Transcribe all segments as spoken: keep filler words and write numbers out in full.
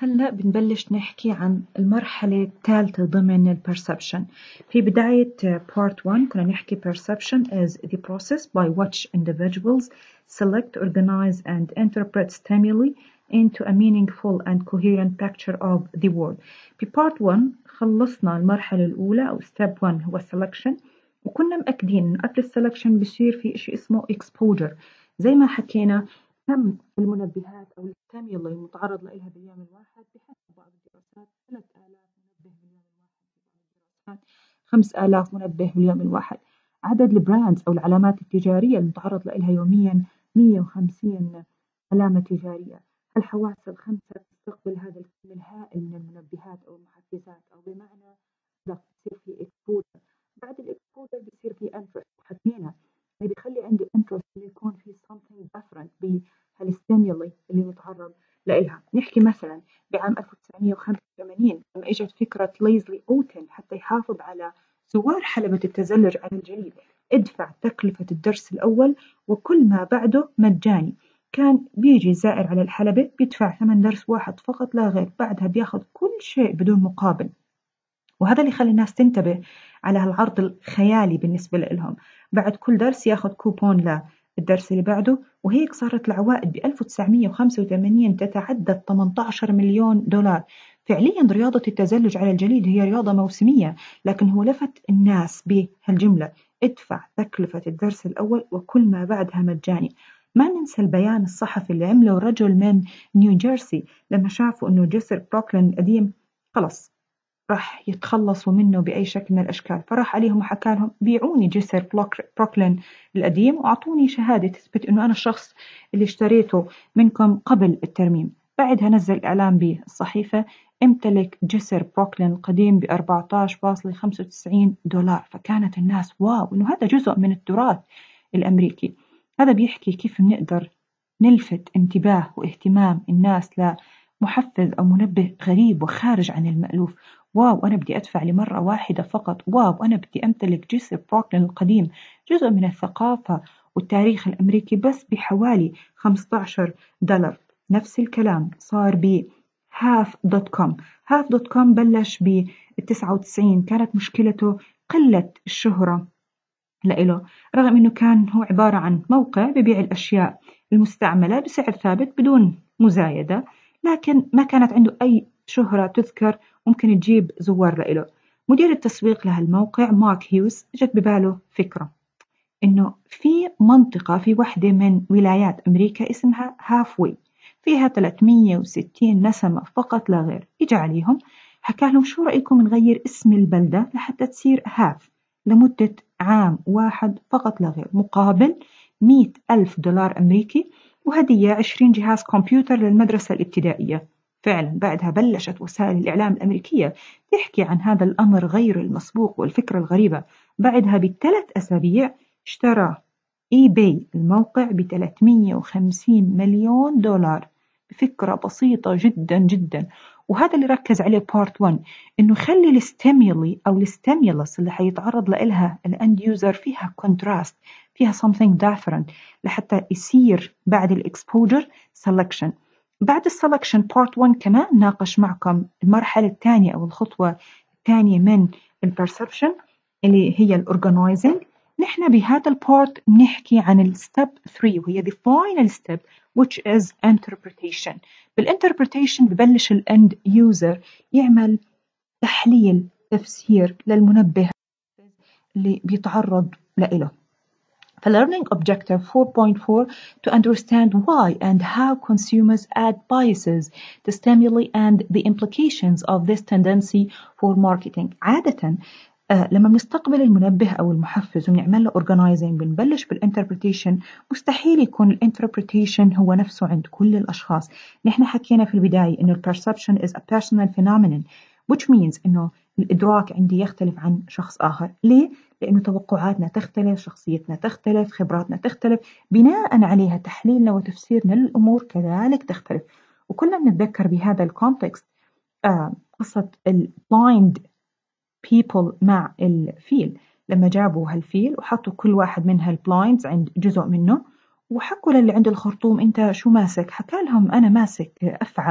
هلأ بنبلش نحكي عن المرحلة الثالثة ضمن ال perception. في بداية part one كنا نحكي perception is the process by which individuals select, organize and interpret stimuli into a meaningful and coherent picture of the world. في part one خلصنا المرحلة الأولى أو step one هو selection، وكنا مأكدين إنه قبل السلكشن بصير في إشي اسمه exposure. زي ما حكينا كم المنبهات أو الستيمولي المتعرض لها باليوم الواحد بحسب بعض الدراسات ثلاثة آلاف منبه باليوم الواحد، في بعض الدراسات خمسة آلاف منبه باليوم الواحد. عدد البراندز أو العلامات التجارية المتعرض لها يوميا مية وخمسين علامة تجارية. الحواس الخمسة تستقبل هذا الكم الهائل من المنبهات أو المحفزات، أو بمعنى بصير في exposure. بعد الإكسبوجر بيصير في انترست، حكينا اللي بيخلي عندي انترست اللي يكون في something different بهالستيمولي اللي متعرض لإلها. نحكي مثلا بعام ألف وتسعمية وخمسة وثمانين لما اجت فكرة ليزلي أوتن حتى يحافظ على زوار حلبة التزلج على الجليد، ادفع تكلفة الدرس الأول وكل ما بعده مجاني. كان بيجي زائر على الحلبة بيدفع ثمن درس واحد فقط لا غير، بعدها بياخذ كل شيء بدون مقابل. وهذا اللي يخلي الناس تنتبه على هالعرض الخيالي بالنسبة لهم. بعد كل درس ياخذ كوبون للدرس اللي بعده، وهيك صارت العوائد ب ألف وتسعمية وخمسة وثمانين تتعدى ثمانية عشر مليون دولار. فعليا رياضة التزلج على الجليد هي رياضة موسمية، لكن هو لفت الناس بهالجملة ادفع تكلفة الدرس الأول وكل ما بعدها مجاني. ما ننسى البيان الصحفي اللي عمله رجل من نيوجيرسي لما شافوا أنه جسر بروكلين القديم خلص راح يتخلصوا منه بأي شكل من الأشكال، فراح عليهم وحكى لهم بيعوني جسر بروكلين القديم وأعطوني شهادة تثبت أنه أنا الشخص اللي اشتريته منكم قبل الترميم. بعدها نزل إعلان بالصحيفة امتلك جسر بروكلين القديم ب أربعة عشر فاصلة خمسة وتسعين دولار. فكانت الناس واو إنه هذا جزء من التراث الأمريكي. هذا بيحكي كيف بنقدر نلفت انتباه واهتمام الناس لمحفز أو منبه غريب وخارج عن المألوف. واو أنا بدي أدفع لمرة واحدة فقط، واو أنا بدي أمتلك جسر بروكلين القديم، جزء من الثقافة والتاريخ الأمريكي بس بحوالي خمسة عشر دولار. نفس الكلام صار ب هاف دوت كوم. هاف دوت كوم بلش بالتسعة وتسعين، كانت مشكلته قلة الشهرة لإله، رغم أنه كان هو عبارة عن موقع ببيع الأشياء المستعملة بسعر ثابت بدون مزايدة، لكن ما كانت عنده أي شهرة تذكر ممكن تجيب زوار لإله. مدير التسويق لهالموقع مارك هيوز جت بباله فكرة إنه في منطقة في واحدة من ولايات أمريكا اسمها هافوي، فيها ثلاثمية وستين نسمة فقط لا غير. إجا عليهم حكى لهم شو رأيكم نغير اسم البلدة لحتى تصير هاف لمدة عام واحد فقط لا غير، مقابل مئة ألف دولار أمريكي وهدية عشرين جهاز كمبيوتر للمدرسة الابتدائية. فعلا بعدها بلشت وسائل الإعلام الأمريكية تحكي عن هذا الأمر غير المسبوق والفكرة الغريبة. بعدها بثلاث أسابيع اشترى إي باي الموقع بثلاثمية وخمسين مليون دولار بفكرة بسيطة جدا جدا. وهذا اللي ركز عليه بارت واحد، إنه خلي الستيمولي أو الستيمولس اللي حيتعرض لها الأند يوزر فيها كونتراست، فيها something different لحتى يصير بعد الإكسبوجر سelection. بعد السلكشن بارت واحد كمان ناقش معكم المرحلة الثانية أو الخطوة الثانية من البرسبشن اللي هي الأورجنايزنج. نحن بهذا البارت نحكي عن الستيب ثلاثة وهي the final step which is interpretation. بالinterpretation ببلش الأند يوزر يعمل تحليل تفسير للمنبه اللي بيتعرض لإله. Learning objective four point four to understand why and how consumers add biases to stimuli and the implications of this tendency for marketing. عادة آه لما بنستقبل المنبه أو المحفز وبنعمل له organizing بنبلش بالinterpretation. مستحيل يكون الinterpretation هو نفسه عند كل الأشخاص. نحن حكينا في البداية إنه perception is a personal phenomenon which means إنه الإدراك عندي يختلف عن شخص آخر. ليه؟ لأنه توقعاتنا تختلف، شخصيتنا تختلف، خبراتنا تختلف، بناء عليها تحليلنا وتفسيرنا للأمور كذلك تختلف. وكلنا بنتذكر بهذا الكونتكست آه قصة البلايند people مع الفيل، لما جابوا هالفيل وحطوا كل واحد من هالبلايندز عند جزء منه وحكوا للي عند الخرطوم أنت شو ماسك؟ حكى لهم أنا ماسك أفعى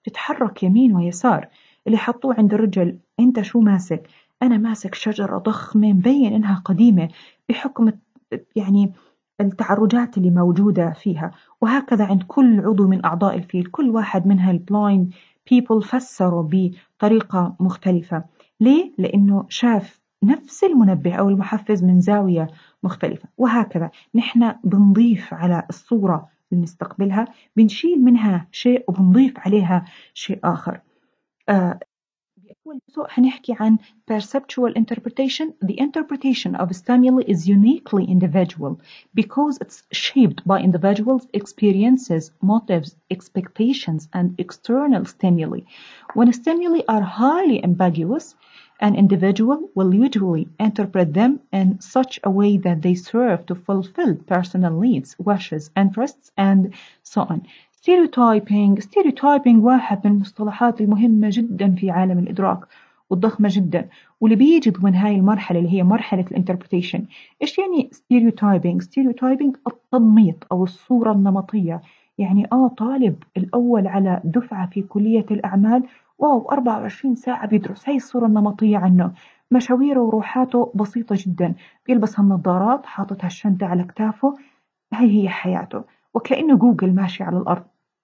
تتحرك يمين ويسار. اللي حطوه عند الرجل، أنت شو ماسك؟ أنا ماسك شجرة ضخمة مبين إنها قديمة بحكم يعني التعرجات اللي موجودة فيها. وهكذا عند كل عضو من أعضاء الفيل، كل واحد من هالبلايند بيبل فسروا بطريقة مختلفة. ليه؟ لأنه شاف نفس المنبه أو المحفز من زاوية مختلفة. وهكذا نحن بنضيف على الصورة اللي نستقبلها، بنشيل منها شيء وبنضيف عليها شيء آخر. آه بأول جزء حنحكي عن perceptual interpretation. The interpretation of stimuli is uniquely individual because it's shaped by individuals' experiences, motives, expectations, and external stimuli. When stimuli are highly ambiguous, an individual will usually interpret them in such a way that they serve to fulfill personal needs, wishes, interests, and so on. Stereotyping stereotyping واحد من المصطلحات المهمة جدا في عالم الإدراك والضخمة جدا، واللي بيجي ضمن هاي المرحلة اللي هي مرحلة الانتربريتيشن. إيش يعني stereotyping؟ stereotyping التنميط أو الصورة النمطية. يعني آه طالب الأول على دفعة في كلية الأعمال، واو أربعة وعشرين ساعة بيدرس، هاي الصورة النمطية عنه. مشاويره وروحاته بسيطة جدا، بيلبس هالنظارات، حاطط هالشنطة على كتافه، هاي هي حياته، وكأنه جوجل ماشي على الأرض.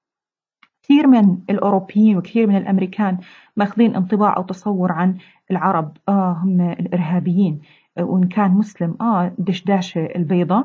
كثير من الأوروبيين وكثير من الأمريكان ماخذين انطباع أو تصور عن العرب، آه هم الإرهابيين، وإن كان مسلم آه دشداشة البيضة،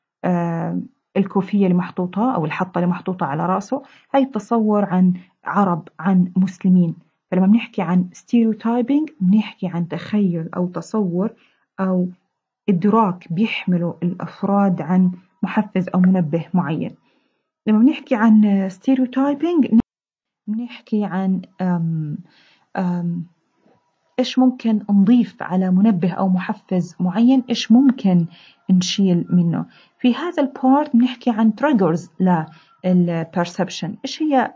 آه الكوفية اللي محطوطة أو الحطة اللي محطوطة على رأسه، هاي التصور عن عرب، عن مسلمين. فلما بنحكي عن stereotyping بنحكي عن تخيل أو تصور أو إدراك بيحمله الأفراد عن محفز أو منبه معين. لما بنحكي عن stereotyping بنحكي عن أم أم إيش ممكن نضيف على منبه أو محفز معين، إيش ممكن نشيل منه. في هذا البارت بنحكي عن triggers للperception. إيش هي؟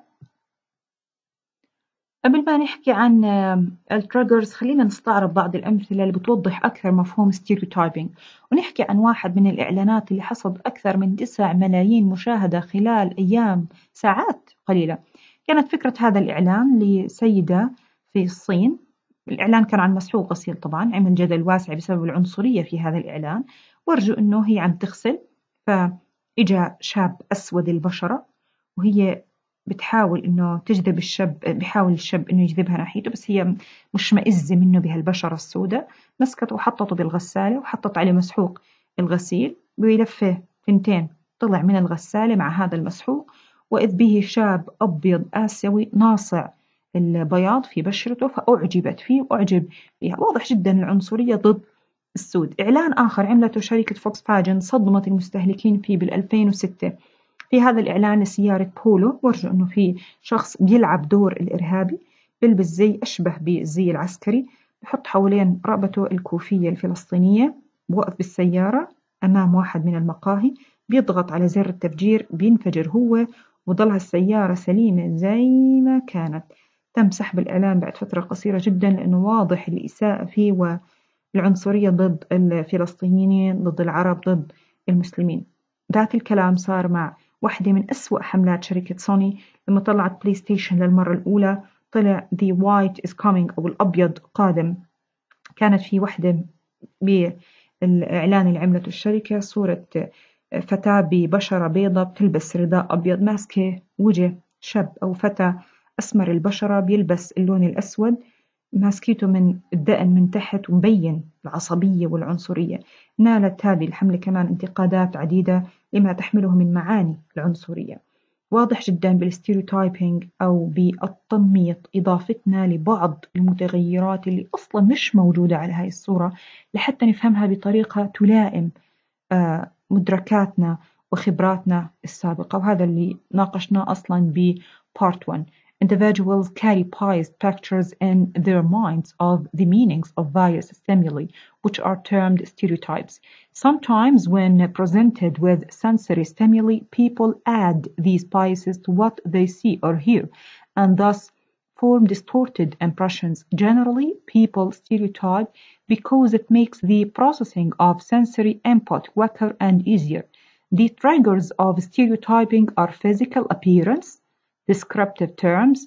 قبل ما نحكي عن التريجرز خلينا نستعرض بعض الأمثلة اللي بتوضح أكثر مفهوم stereotyping، ونحكي عن واحد من الإعلانات اللي حصد أكثر من تسعة ملايين مشاهدة خلال أيام ساعات قليلة. كانت فكرة هذا الإعلان لسيدة في الصين. الإعلان كان عن مسحوق غسيل، طبعا عمل جدل واسع بسبب العنصرية في هذا الإعلان، ورجوا أنه هي عم تغسل، فإجا شاب أسود البشرة وهي بتحاول إنه تجذب الشاب، بيحاول الشاب إنه يجذبها ناحيته، بس هي مش مئزة منه بهالبشرة السوداء. مسكته وحطته بالغسالة وحطت عليه مسحوق الغسيل، بلفه ثنتين طلع من الغسالة مع هذا المسحوق، وإذ به شاب أبيض آسيوي ناصع البياض في بشرته، فأعجبت فيه وأعجب فيها. واضح جدا العنصرية ضد السود. إعلان آخر عملته شركة فوكس فاجن صدمت المستهلكين فيه بالألفين وستة. في هذا الإعلان لسيارة بولو ورجوا أنه في شخص بيلعب دور الإرهابي، بيلبس زي أشبه بالزي العسكري، بحط حوالين رقبته الكوفية الفلسطينية، بوقف بالسيارة أمام واحد من المقاهي، بيضغط على زر التفجير، بينفجر هو وضلها السيارة سليمة زي ما كانت. تم سحب الإعلان بعد فترة قصيرة جدا لأنه واضح الإساءة فيه والعنصرية ضد الفلسطينيين، ضد العرب، ضد المسلمين. ذات الكلام صار مع واحدة من أسوأ حملات شركة سوني لما طلعت بلاي ستيشن للمرة الأولى، طلع The White is Coming أو الأبيض قادم. كانت في واحدة بالإعلان اللي عملته الشركة صورة فتاة ببشرة بيضة بتلبس رداء أبيض، ماسكة وجه شاب أو فتى أسمر البشرة بيلبس اللون الأسود، ماسكيته من الدقن من تحت ومبين العصبية والعنصرية. نالت هذه الحملة كمان انتقادات عديدة لما تحمله من معاني العنصرية. واضح جدا بالستيريوتايبينج أو بالتنميط إضافتنا لبعض المتغيرات اللي أصلا مش موجودة على هاي الصورة لحتى نفهمها بطريقة تلائم آه مدركاتنا وخبراتنا السابقة، وهذا اللي ناقشناه أصلا ب part one. Individuals carry biased pictures in their minds of the meanings of various stimuli, which are termed stereotypes. Sometimes when presented with sensory stimuli, people add these biases to what they see or hear, and thus form distorted impressions. Generally, people stereotype because it makes the processing of sensory input quicker and easier. The triggers of stereotyping are physical appearance, descriptive terms,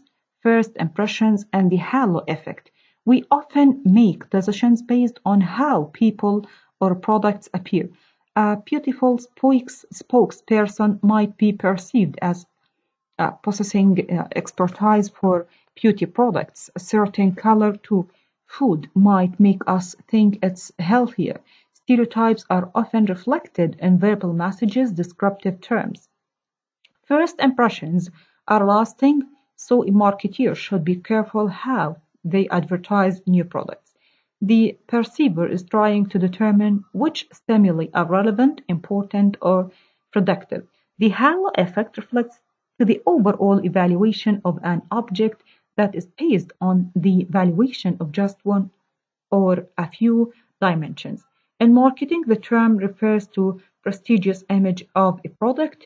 first impressions and the halo effect. We often make decisions based on how people or products appear. A beautiful spokes, spokesperson might be perceived as uh, possessing uh, expertise for beauty products. A certain color to food might make us think it's healthier. Stereotypes are often reflected in verbal messages, descriptive terms. First impressions are lasting, so a marketer should be careful how they advertise new products. The perceiver is trying to determine which stimuli are relevant, important, or productive. The halo effect reflects to the overall evaluation of an object that is based on the valuation of just one or a few dimensions. In marketing, the term refers to prestigious image of a product,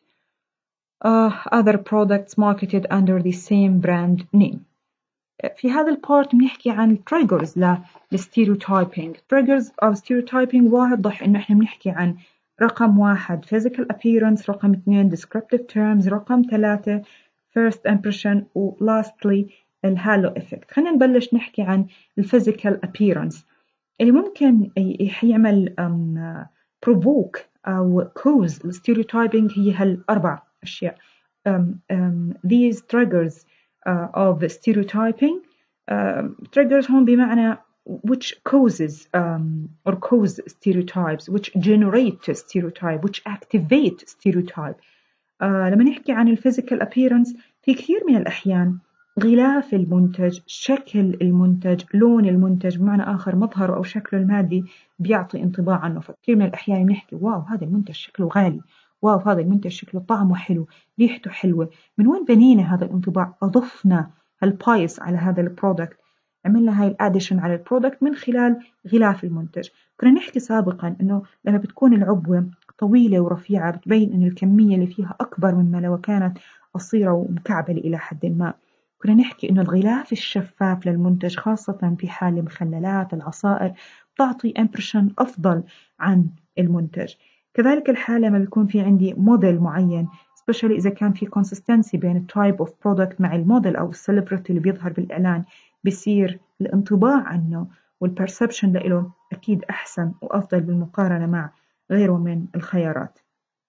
uh, other products marketed under the same brand name. في هذا البارت بنحكي عن triggers للstereotyping. triggers of stereotyping واضح إنه إحنا بنحكي عن رقم واحد physical appearance، رقم اثنين descriptive terms، رقم ثلاثة first impression، و lastly الهالو effect. خلينا نبلش نحكي عن الphysical appearance اللي ممكن يعمل um, provoke أو cause الstereotyping. هي هالأربع أشياء. um, um, these triggers Uh, of stereotyping. Um, triggers هون بمعنى which causes um, or cause stereotypes, which generate stereotype, which activate stereotype. uh, لما نحكي عن physical appearance في كثير من الأحيان غلاف المنتج، شكل المنتج، لون المنتج، بمعنى آخر مظهره أو شكله المادي بيعطي انطباع عنه. فكثير من الأحيان نحكي واو هذا المنتج شكله غالي، واو هذا المنتج شكله طعمه حلو، ريحته حلوة. من وين بنينا هذا الانطباع؟ أضفنا هالبايس على هذا البرودكت، عملنا هاي الاديشن على البرودكت من خلال غلاف المنتج. كنا نحكي سابقا إنه لما بتكون العبوة طويلة ورفيعة بتبين إن الكمية اللي فيها أكبر مما لو كانت قصيرة ومكعبلة إلى حد ما. كنا نحكي إنه الغلاف الشفاف للمنتج خاصة في حال المخللات، العصائر، تعطي impression أفضل عن المنتج. كذلك الحالة لما بيكون في عندي موديل معين، especially إذا كان في consistency بين التايب of product مع الموديل أو السليبرتي اللي بيظهر بالإعلان، بيصير الانطباع عنه والperception له أكيد أحسن وأفضل بالمقارنة مع غيره من الخيارات.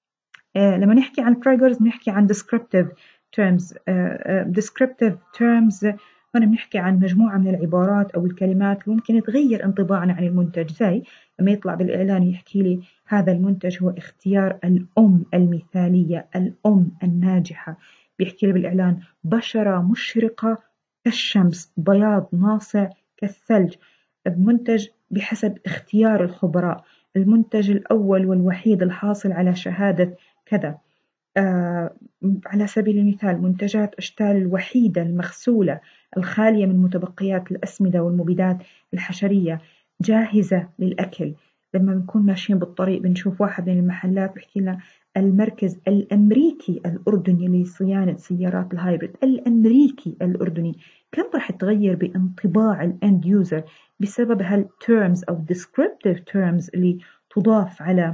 آه لما نحكي عن triggers نحكي عن descriptive terms. آه آه descriptive terms هنا بنحكي عن مجموعة من العبارات أو الكلمات اللي ممكن تغير انطباعنا عن المنتج. زي لما يطلع بالإعلان يحكي لي هذا المنتج هو اختيار الأم المثالية، الأم الناجحة. بيحكي لي بالإعلان بشرة مشرقة كالشمس، بياض ناصع كالثلج. المنتج بحسب اختيار الخبراء، المنتج الأول والوحيد الحاصل على شهادة كذا. آه على سبيل المثال منتجات أشتال الوحيدة المغسولة الخالية من متبقيات الأسمدة والمبيدات الحشرية، جاهزة للأكل. لما بنكون ماشيين بالطريق بنشوف واحد من المحلات بيحكي لنا المركز الأمريكي الأردني لصيانة سيارات الهايبريد، الأمريكي الأردني. كم راح تغير بانطباع الأند يوزر بسبب هالتيرمز أو descriptive terms اللي تضاف على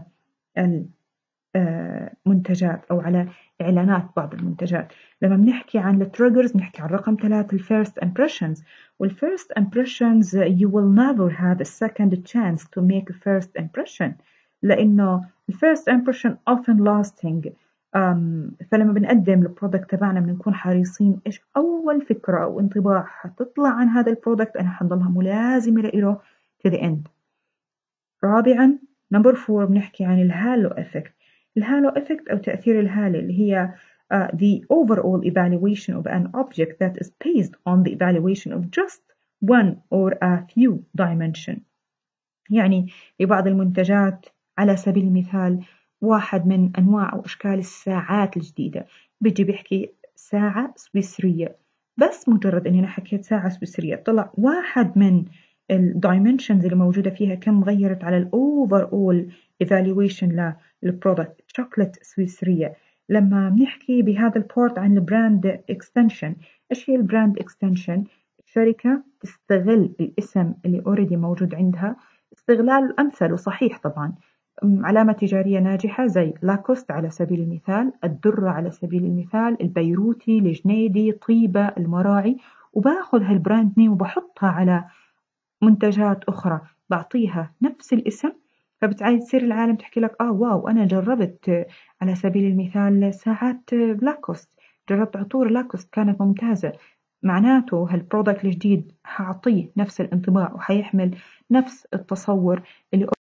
المنتجات أو على إعلانات بعض المنتجات. لما بنحكي عن التريجرز نحكي عن رقم ثلاثة الفيرست impressions. والفيرست impressions you will never have a second chance to make a first impression، لأنه الفيرست impression often lasting. um, فلما بنقدم البرودكت تبعنا بنكون حريصين إيش أول فكرة أو انطباع حتطلع عن هذا البرودكت أنا حنضلها ملازمة له to the end. رابعا number four بنحكي عن الهالو effect. الهالو effect أو تأثير الهالة اللي هي uh, the overall evaluation of an object that is based on the evaluation of just one or a few dimension. يعني لبعض المنتجات على سبيل المثال واحد من أنواع أو أشكال الساعات الجديدة بيجي بيحكي ساعة سويسرية، بس مجرد أني أنا حكيت ساعة سويسرية طلع واحد من الدايمنشنز اللي موجودة فيها كم غيرت على الأوفر أول evaluation للبرودكت. شوكولاتة سويسرية. لما بنحكي بهذا البورت عن البراند اكستنشن، ايش هي البراند اكستنشن؟ الشركة تستغل الاسم اللي اوريدي موجود عندها استغلال الأمثل وصحيح طبعا. علامة تجارية ناجحة زي لاكوست على سبيل المثال، الدرة على سبيل المثال، البيروتي، الجنيدي، طيبة، المراعي، وباخذ هالبراند نيم وبحطها على منتجات أخرى بعطيها نفس الاسم، فبتعايد تصير العالم تحكي لك آه واو أنا جربت على سبيل المثال ساعات لاكوست، جربت عطور لاكوست كانت ممتازة، معناته هالبرودكت الجديد حأعطيه نفس الانطباع وحيحمل نفس التصور اللي